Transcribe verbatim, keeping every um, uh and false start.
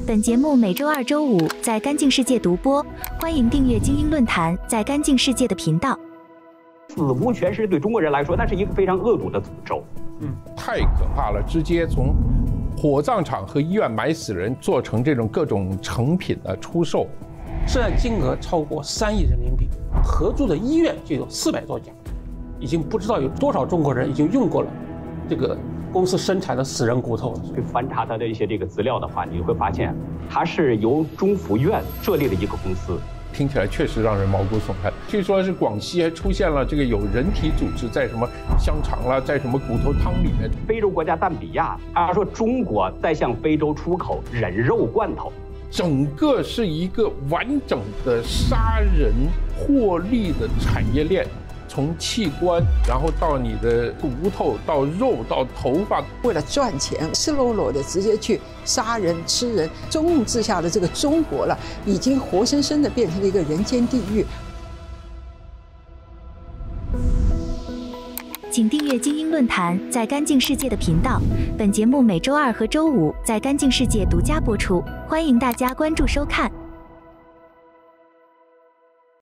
本节目每周二、周五在干净世界独播，欢迎订阅精英论坛在干净世界的频道。 死无全尸对中国人来说，那是一个非常恶毒的诅咒。 嗯，太可怕了，直接从火葬场和医院埋死人，做成这种各种成品的出售， 涉案金额超过三亿人民币，合作的医院就有四百多家，已经不知道有多少中国人已经用过了这个公司生产的死人骨头了。 去翻查他的一些这个资料的话，你会发现，它是由中福院设立的一个公司。 听起来确实让人毛骨悚然。据说是广西还出现了这个有人体组织在什么香肠啦，在什么骨头汤里面。 非洲国家赞比亚，他说中国在向非洲出口人肉罐头， 整个是一个完整的杀人获利的产业链。从器官，然后到你的骨头，到肉，到头发， 为了赚钱，赤裸裸的直接去杀人、吃人。中共治下的这个中国了，已经活生生的变成了一个人间地狱。 请订阅精英论坛在干净世界的频道，本节目每周二和周五在干净世界独家播出，欢迎大家关注收看。